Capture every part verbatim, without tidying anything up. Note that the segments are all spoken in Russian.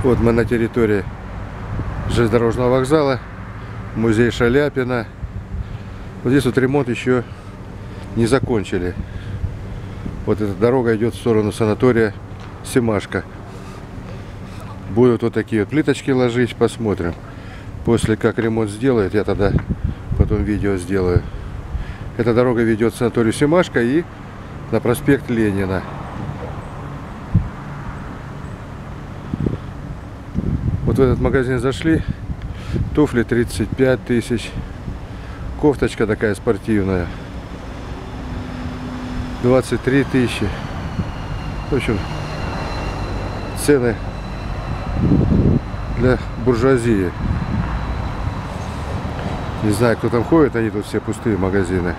Вот мы на территории железнодорожного вокзала, музей Шаляпина. Вот здесь вот ремонт еще не закончили. Вот эта дорога идет в сторону санатория Семашко. Будут вот такие вот плиточки ложить, посмотрим. После как ремонт сделают, я тогда потом видео сделаю. Эта дорога ведет в санаторию Семашко и на проспект Ленина. Вот в этот магазин зашли. Туфли тридцать пять тысяч. Кофточка такая спортивная двадцать три тысячи. В общем, цены для буржуазии. Не знаю, кто там ходит, они тут все пустые магазины.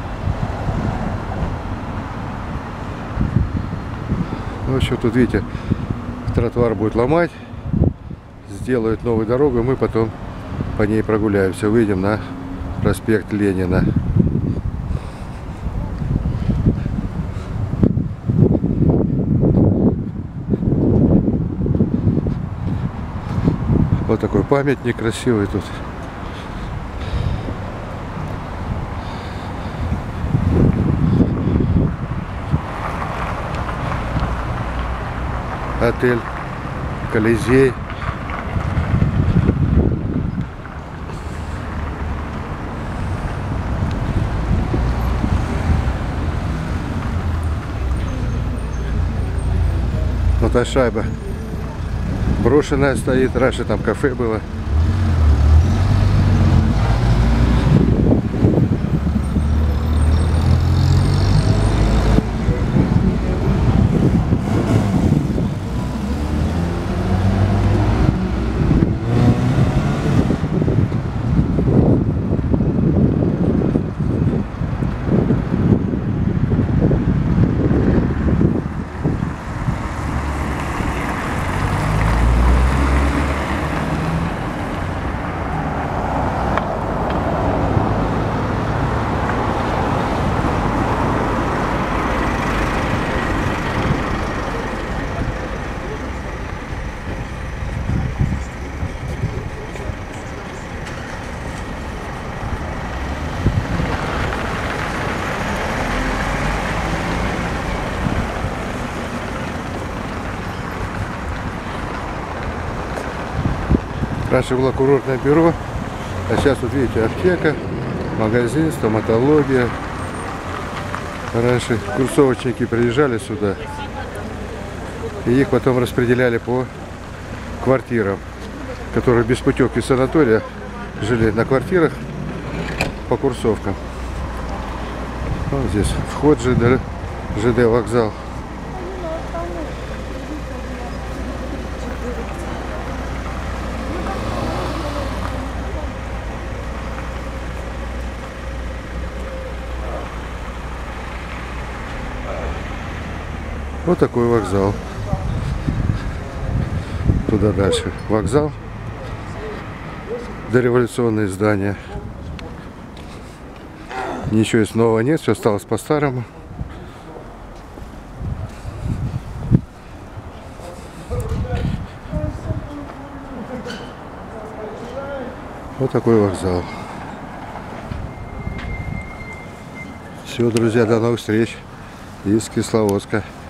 В общем, тут видите, тротуар будет ломать, сделают новую дорогу, и мы потом по ней прогуляемся, выйдем на проспект Ленина. Вот такой памятник красивый тут. Отель Колизей. Вот та шайба брошенная стоит. Раньше там кафе было. Раньше было курортное бюро, а сейчас вот видите, аптека, магазин, стоматология. Раньше курсовочники приезжали сюда, и их потом распределяли по квартирам, которые без путевки санатория жили на квартирах по курсовкам. Вот здесь вход ЖД, ЖД вокзал. Вот такой вокзал. Туда дальше вокзал. Дореволюционные здания. Ничего из нового нет, все осталось по-старому. Вот такой вокзал. Все, друзья, до новых встреч из Кисловодска.